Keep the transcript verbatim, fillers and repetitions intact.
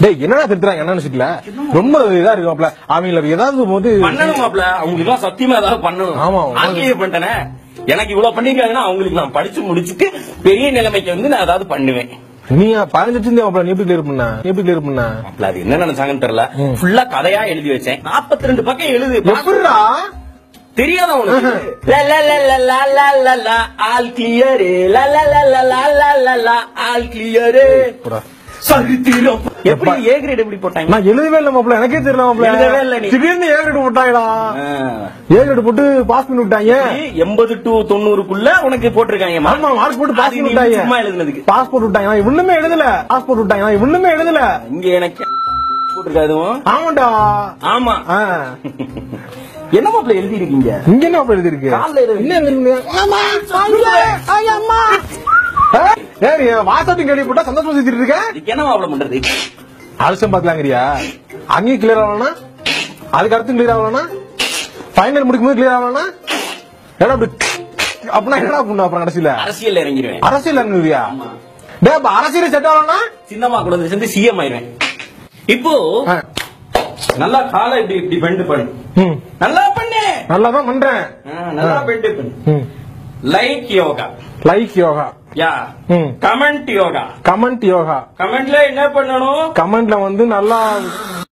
டேய் என்னடா திட்டுறாங்க என்ன நினைச்சிட்டல ரொம்ப இதா இருக்கு மாப்ள அவங்களுக்கு ஏதாவது போது பண்ணணும் மாப்ள அவங்களுக்கு சத்தியமா ஏதாவது பண்ணணும் ஆமா ஆங்கிலேயே பண்ணிட்டேனே எனக்கு இவ்வளவு பண்ணிருக்காங்கன்னா அவங்களுக்கு நான் படிச்சு முடிச்சுட்டு பெரிய நிலைமைக்கு வந்து நான் ஏதாவது பண்ணுவேன் நீ பதினஞ்சு வச்சிருந்தே மாப்ள நீ எப்படி கிளியர் பண்ண நீ எப்படி கிளியர் பண்ண மாப்ள அது என்ன நினைச்சாங்கன்னு தெரியல ஃபுல்லா கதையா எழுதி வச்சேன் நாற்பத்தி ரெண்டு பக்கம் எழுது எப்படிடா தெரியாத உனக்கு ஆல் கிளியர் ஆல் கிளியர் சரித்திரம் எப்படி ஏ கிரேட் எப்படி போட்டாங்க நான் எழுதவே இல்ல மாப்ள எனக்கே தெரியல மாப்ள எழுதவே இல்ல நீ திடீர்னு ஏ கிரேட் போட்டாங்கடா ஏ கிரேட் போட்டு பாஸ் பண்ணி விட்டாங்க எண்பது டு தொண்ணூறுக்குள்ள உனக்கு போட்டிருக்காங்க ஆமா மார்க் போட்டு பாஸ் பண்ணி விட்டாங்க சும்மா எழுதுனதுக்கு பாஸ் போட்டு விட்டாங்க நான் ஒண்ணுமே எழுதல பாஸ் போட்டு விட்டாங்க நான் ஒண்ணுமே எழுதல இங்க எனக்கு போட்டிருக்காது ஆமாடா ஆமா என்ன மாப்ள எழுதி இருக்கீங்க இங்க என்ன மாப்ள எழுதி இருக்கு என்ன எழுதி அம்மா அம்மா ஏய் வாட்ஸ்அப் கேள்விப்பட்டா சந்தோஷமா சுத்திட்டு இருக்க இதுக்கு என்ன மாப்ள பண்றது ஆல்சம் பாக்கலாங்கறியா அங்கேயும் கிளியர் ஆகலனா அதுக்கு அடுத்து கிளியர் ஆகலனா ஃபைனல் முடிக்கும்போது கிளியர் ஆகலனா ஏடா அப்பனா என்னடா பண்ணு அப்புறம் கடைசில அரசியல் இறங்கிடுவேன் அரசியல் இறங்குவியா டேய் அப்ப அரசியல் செட் ஆகலனா சின்னம்மா கூட சேர்ந்து சிஎம் ஆயிடுவேன் இப்போ நல்லா காலை இப்படி இப்படி பெண்ட் பண்ணு நல்லா பண்ணு நல்லா தான் பண்றேன் நல்லா பெண்ட் பண்ணு லைக் யோகா லைக் யோகா யா கமெண்ட் யோகா கமெண்ட் யோகா கமெண்ட்ல என்ன பண்ணணும் கமெண்ட்ல வந்து நல்லா